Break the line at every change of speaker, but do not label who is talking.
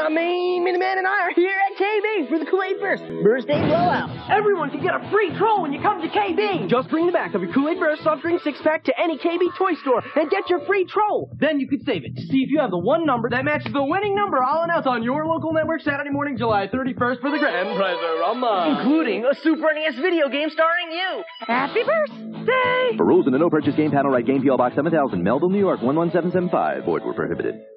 Miniman and I are here at KB for the Kool-Aid Burst Birthday Blowout. Everyone can get a free troll when you come to KB. Just bring the back of your Kool-Aid Burst soft drink 6-pack to any KB toy store and get your free troll. Then you could save it to see if you have the one number that matches the winning number I'll announce on your local network Saturday morning, July 31st for the grand prize of Rama. Including a Super NES video game starring you. Happy birthday!
For rules and a no-purchase game panel, write Game P.O. Box 7000, Melville, New York 11775. Void were prohibited.